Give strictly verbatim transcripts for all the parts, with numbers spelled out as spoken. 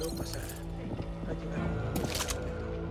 Déjalo pasar. Ha llegado el momento de ayudar.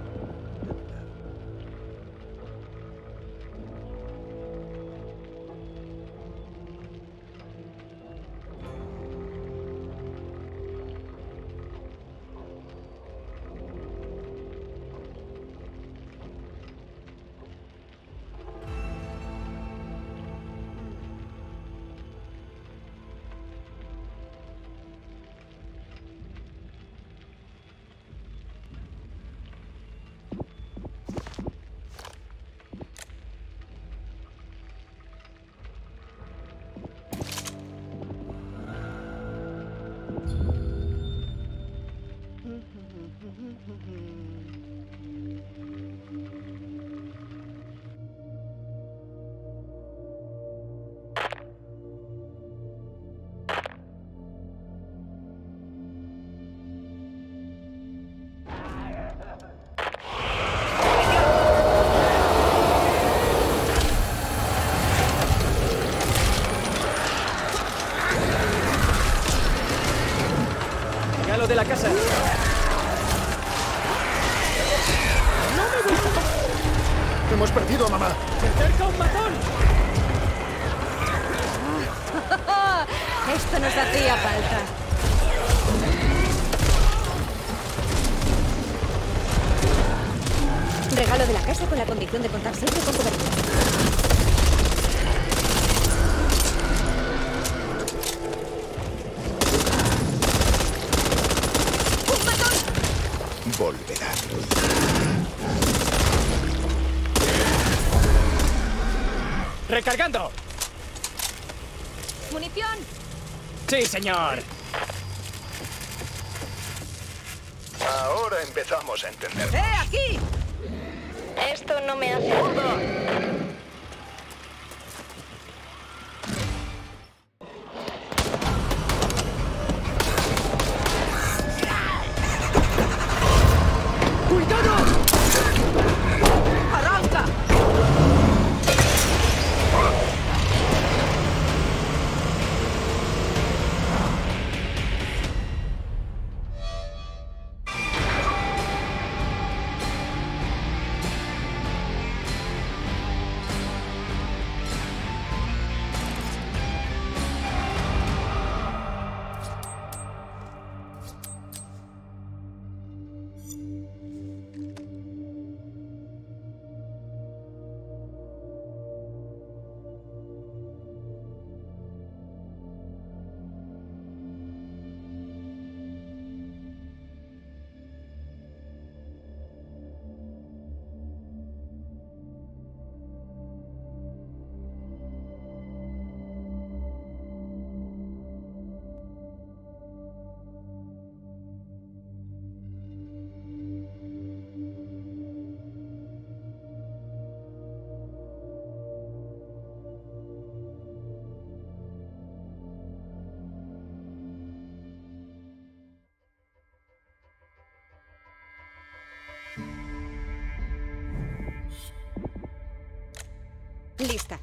De la casa. ¡No me gusta! ¡Hemos perdido a mamá! ¡Se acerca un matón! Esto nos hacía falta. Regalo de la casa con la condición de contar siempre con cobertura. Volverá. ¡Recargando! ¡Munición! ¡Sí, señor! Ahora empezamos a entender. ¡Eh, aquí! Esto no me hace nada. Lista.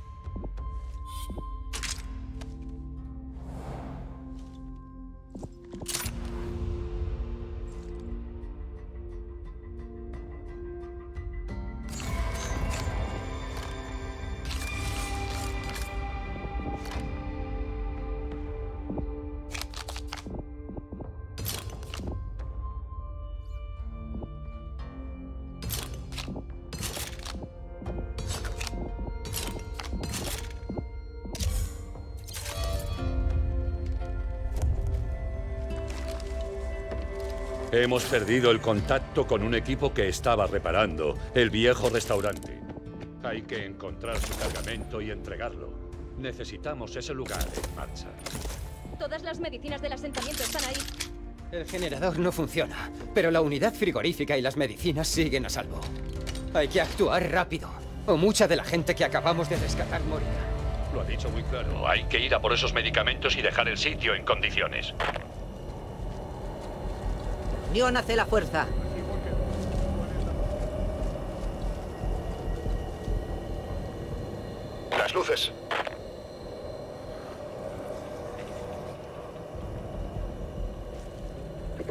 Hemos perdido el contacto con un equipo que estaba reparando el viejo restaurante. Hay que encontrar su cargamento y entregarlo. Necesitamos ese lugar en marcha. Todas las medicinas del asentamiento están ahí. El generador no funciona, pero la unidad frigorífica y las medicinas siguen a salvo. Hay que actuar rápido, o mucha de la gente que acabamos de rescatar morirá. Lo ha dicho muy claro. Hay que ir a por esos medicamentos y dejar el sitio en condiciones. Unión hace la fuerza. Las luces.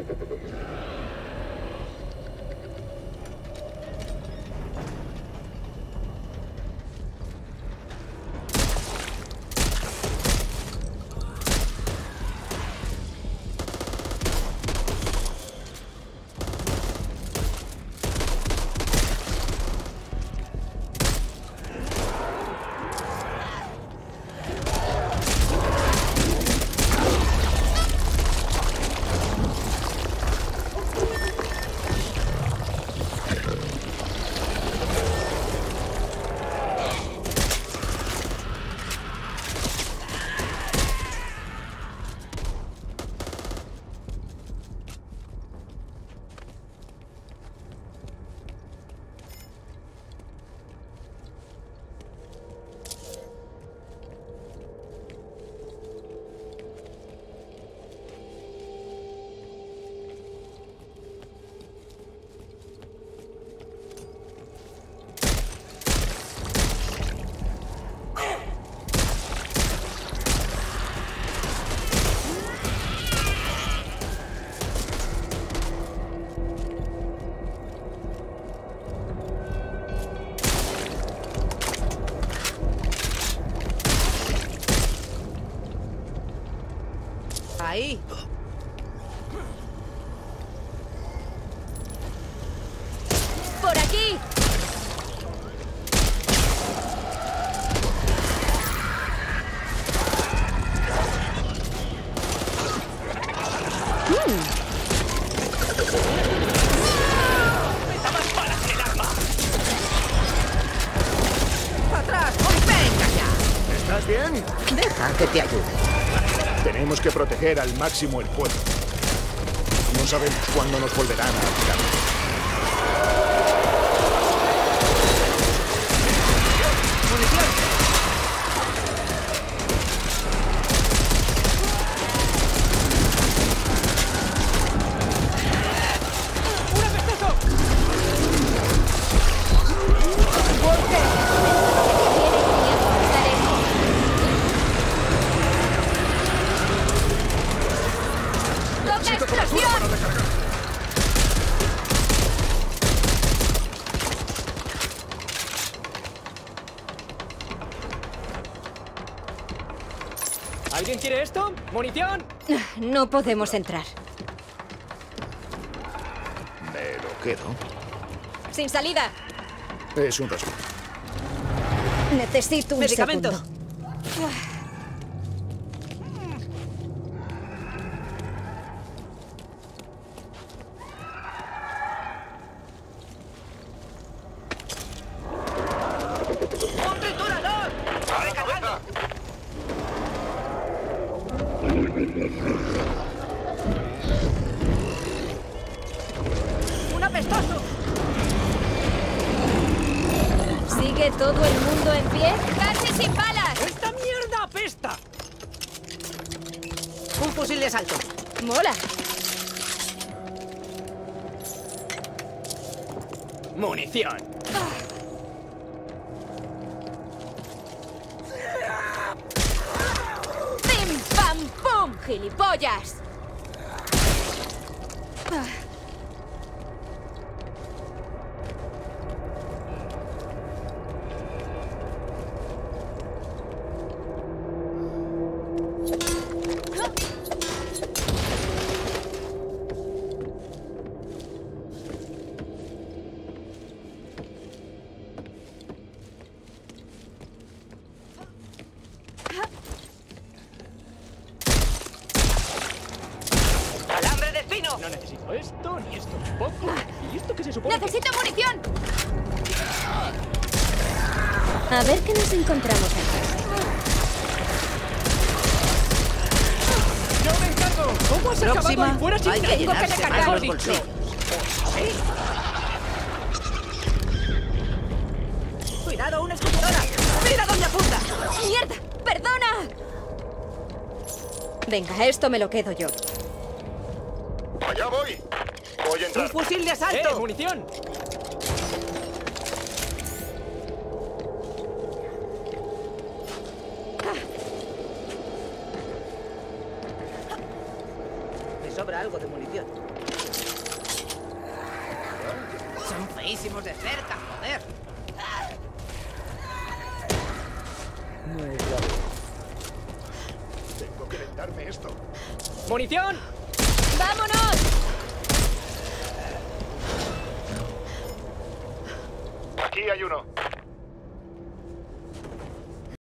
Ahí. ¡Por aquí! ¡Atrás! ¡Oh, venga ya! ¿Estás bien? Deja que te ayude. Tenemos que proteger al máximo el pueblo. No sabemos cuándo nos volverán a atacar. ¡Toca explosión! ¿Alguien quiere esto? ¿Munición? No podemos entrar. Me lo quedo. ¡Sin salida! Es un respeto. Necesito un Medicamentos. segundo. ¡Un triturador! ¡Recargando! ¡Un apestoso! ¿Sigue todo el mundo en pie? ¡Casi sin balas! ¡Esta mierda apesta! Un fusil de asalto. ¡Mola! ¡Munición! ¡Pim, pam, pum! ¡Gilipollas! ¡Alambre de espino! No necesito esto, ni esto tampoco. ¿Y esto qué se supone que- ¡Necesito munición! A ver qué nos encontramos aquí. ¡Yo me encargo! ¿Cómo has acabado Próxima. ahí fuera sin Hay que tengo que llenarse recargar? más los Dicho. bolsillos. ¡Cuidado, una escupidora! ¡Mira dónde apunta! ¡Mierda! ¡Perdona! Venga, esto me lo quedo yo. Allá voy. Voy a ¡Un entrar. fusil de ¡Eh, asalto! munición! Me sobra algo de munición. Son feísimos de cerca, joder. Tengo que vendarme esto. ¡Munición! ¡Vámonos! Aquí hay uno.